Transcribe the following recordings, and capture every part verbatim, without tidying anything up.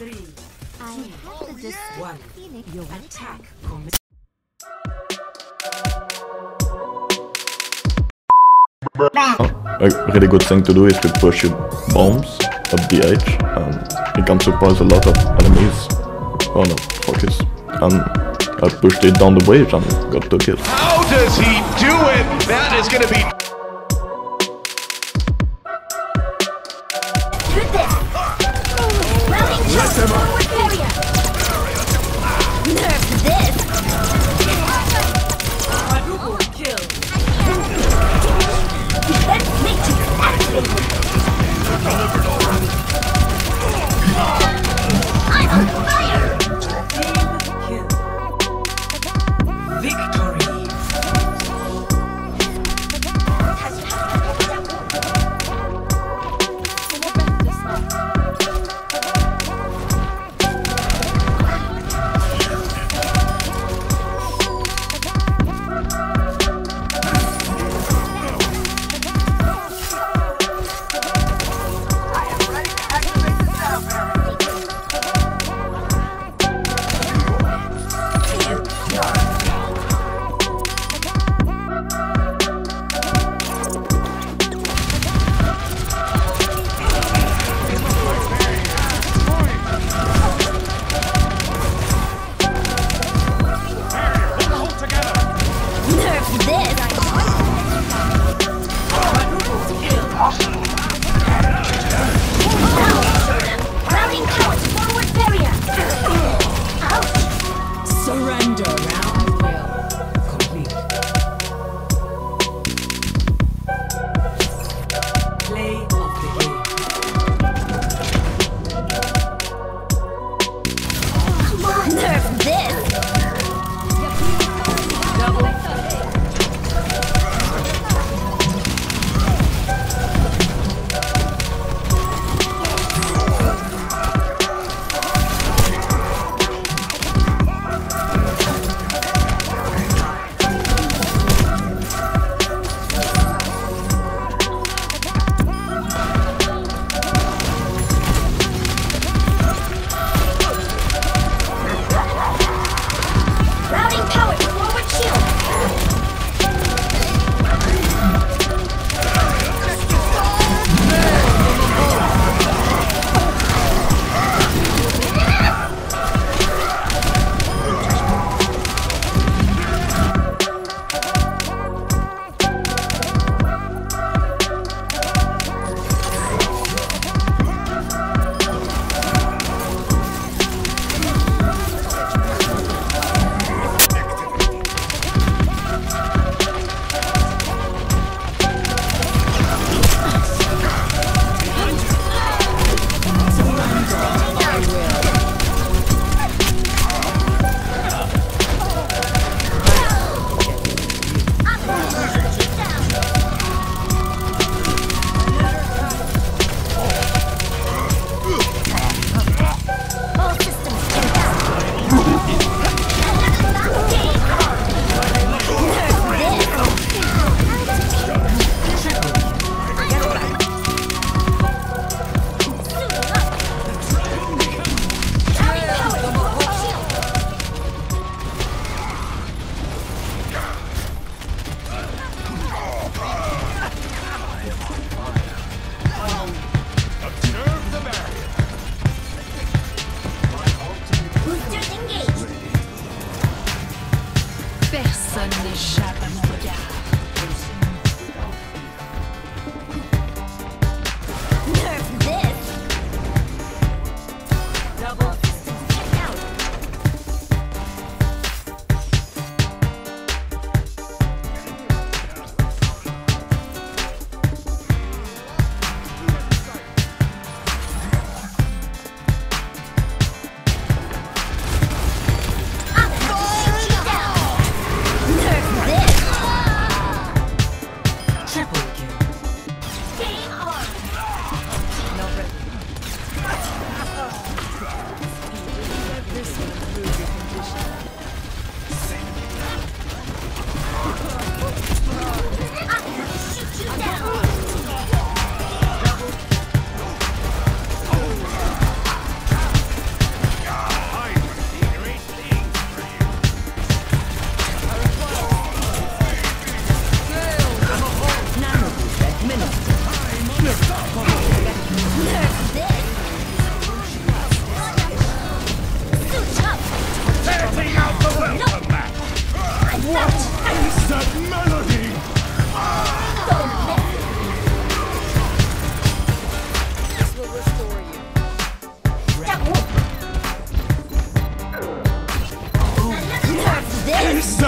Three. I have the dis- One. Your attack commences. A really good thing to do is to push your bombs up the edge, and it can surprise a lot of enemies. Oh no, focus. And I pushed it down the wedge and got two kills. How does he do it? That is gonna be... Let them up! Nerf this! Quadruple kill. Let's make you activate! I'm on fire! Team kill. Victory.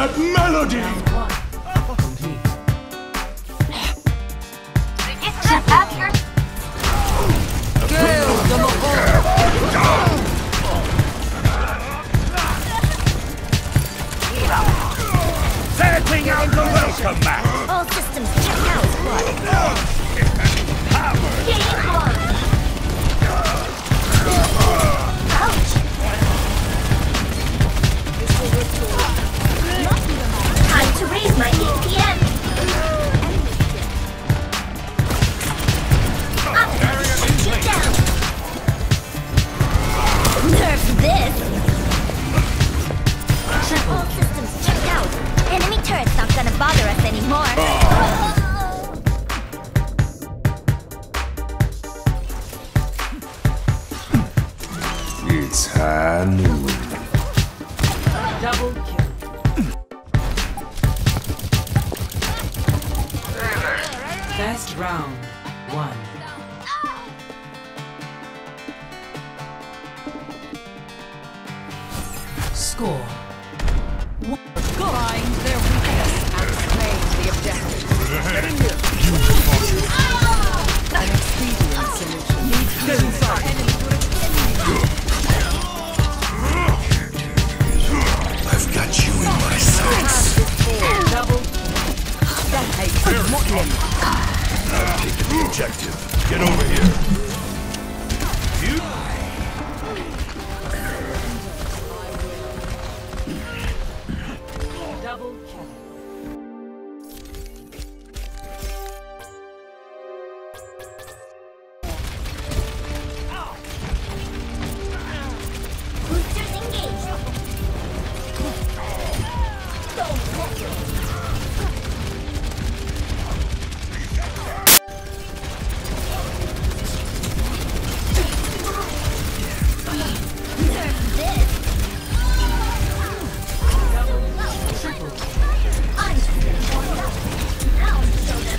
that melody! Setting out the welcome mat! All systems checked out, squad. Game on! Ouch! Time to raise my A P M! Up! Shoot down! Nerf this! All systems checked out. Enemy turret's not gonna bother us anymore. It's Hanu. Double kill. First round, one. Score. Find their weakness and claim the objective. An expedient solution. Needs to inside. I've got you in my sights. Double. That hate is not limit. I've taken the objective. Get over here. You. Double kill. Boosters engaged. Don't mess with me. Nerf this. I'm just gonna warm it up. Now show them.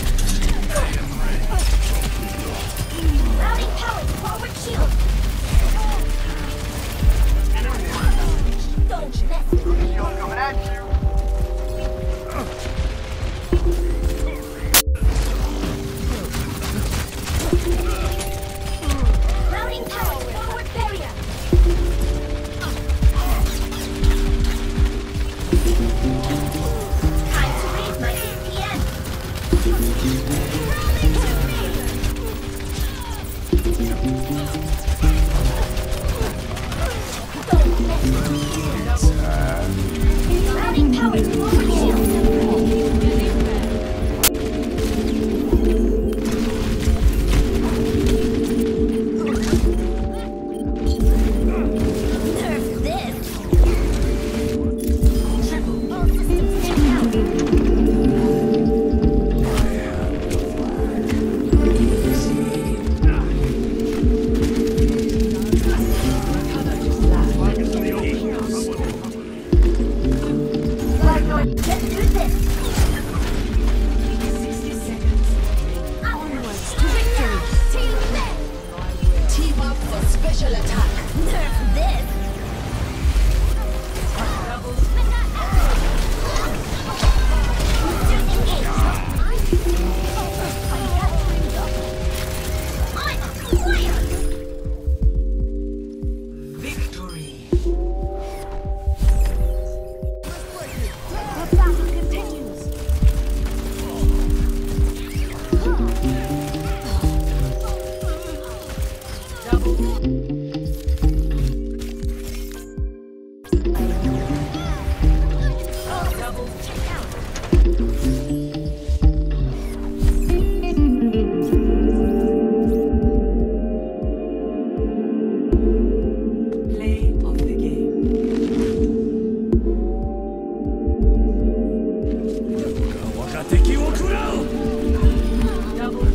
Routing power forward shield. Don't mess with me. Routing power forward barrier. Time to raise my A P M. Don't mess with me. Routing power forward shield. Nerf this. All systems checked out. Let's do this. sixty seconds. Onwards to victory. Team left. Team up for special attack. Nerf this. Boosters engaged. I'm a player. Victory. The battle continues. Double. Double. Check out. Play of the game. Double.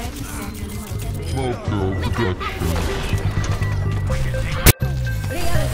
Moko Production. Reality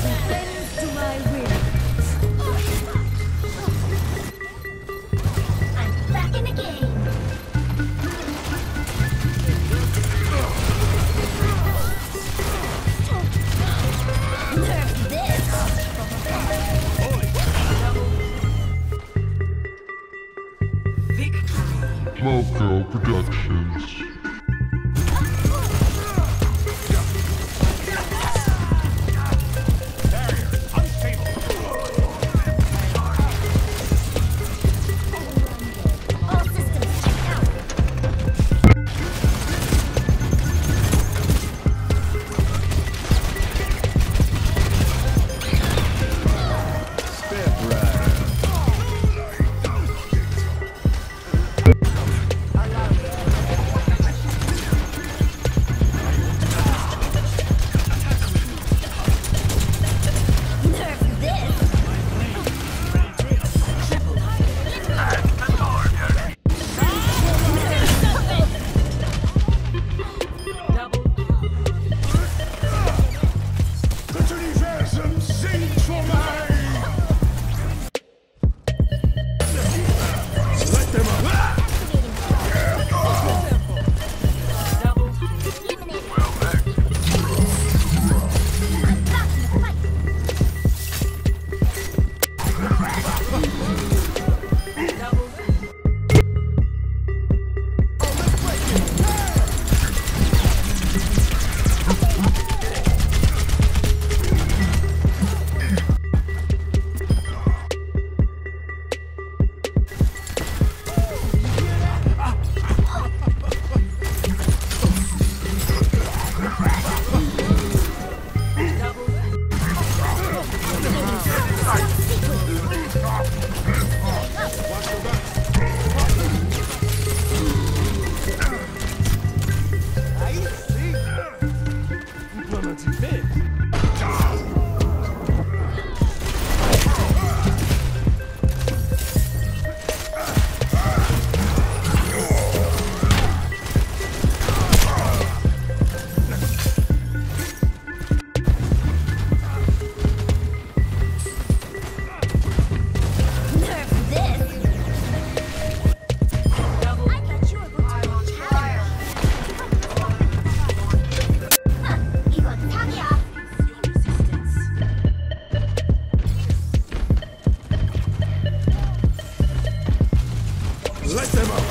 Let them up!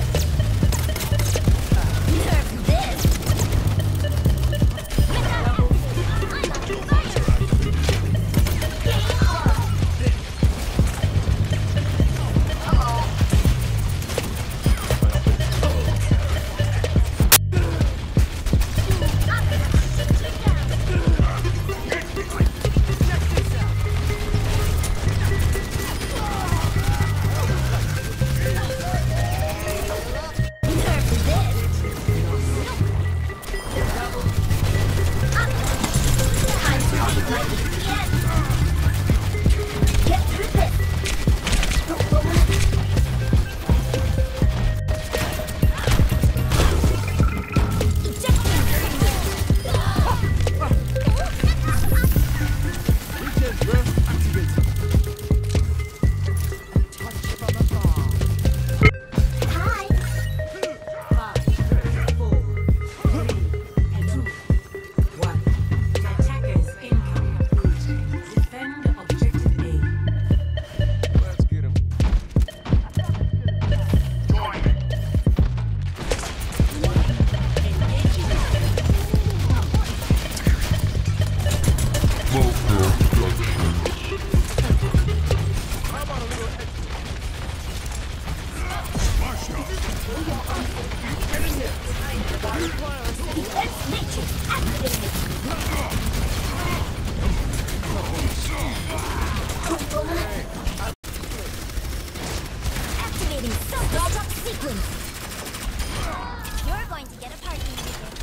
Activating self-destruct sequence. You're going to get a party ticket.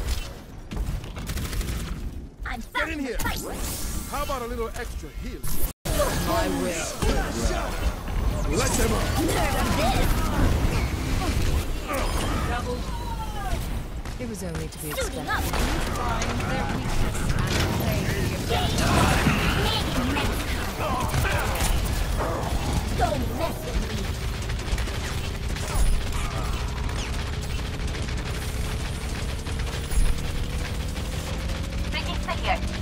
I'm back in in here. the fight. How about a little extra heal? I will. Let them up! It was only to be Suiting expected. up. Find their weakness and play to your best. Don't mess with me. Switching to here.